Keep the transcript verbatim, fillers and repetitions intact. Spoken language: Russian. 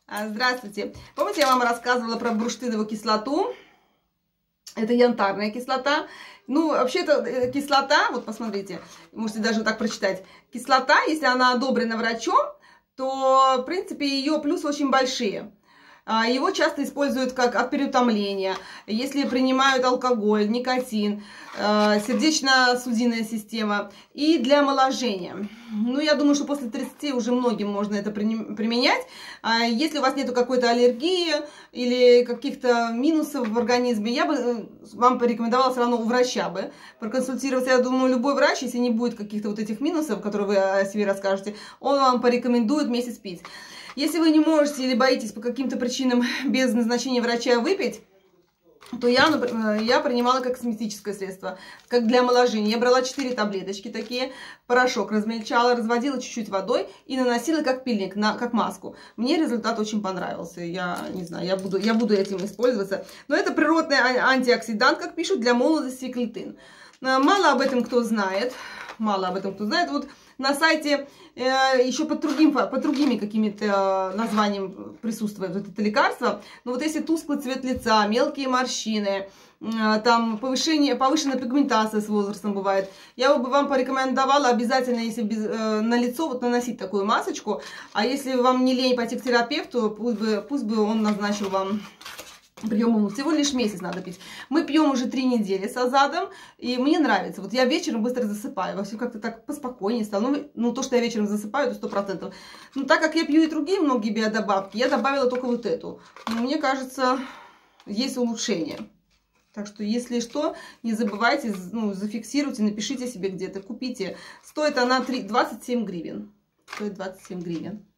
Здравствуйте. Помните, я вам рассказывала про бурштиновую кислоту? Это янтарная кислота. Ну, вообще, это кислота, вот посмотрите, можете даже так прочитать. Кислота, если она одобрена врачом, то, в принципе, ее плюсы очень большие. Его часто используют как от переутомления, если принимают алкоголь, никотин, сердечно-судинная система и для омоложения. Ну, я думаю, что после тридцати уже многим можно это применять. Если у вас нету какой-то аллергии или каких-то минусов в организме, я бы вам порекомендовала все равно у врача бы проконсультироваться. Я думаю, любой врач, если не будет каких-то вот этих минусов, которые вы о себе расскажете, он вам порекомендует месяц пить. Если вы не можете или боитесь по каким-то причинам без назначения врача выпить, то я, я принимала как косметическое средство, как для омоложения. Я брала четыре таблеточки такие, порошок размельчала, разводила чуть-чуть водой и наносила как пилинг, на, как маску. Мне результат очень понравился. Я не знаю, я буду, я буду этим использоваться. Но это природный антиоксидант, как пишут, для молодости клетин. Мало об этом кто знает. Мало об этом кто знает. Вот на сайте э, еще под, другим, под другими какими-то э, названиями присутствует вот это лекарство. Но вот если тусклый цвет лица, мелкие морщины, э, там повышение, повышенная пигментация с возрастом бывает, я бы вам порекомендовала обязательно, если без, э, на лицо вот наносить такую масочку. А если вам не лень пойти к терапевту, пусть бы, пусть бы он назначил вам прием, всего лишь месяц надо пить. Мы пьем уже три недели с Азадом, и мне нравится. Вот я вечером быстро засыпаю, во все как-то так поспокойнее стало. Ну, ну, то, что я вечером засыпаю, это сто процентов. Но так как я пью и другие многие биодобавки, я добавила только вот эту. Но мне кажется, есть улучшение. Так что, если что, не забывайте, ну, зафиксируйте, напишите себе где-то, купите. Стоит она двадцать семь гривен. Стоит двадцать семь гривен.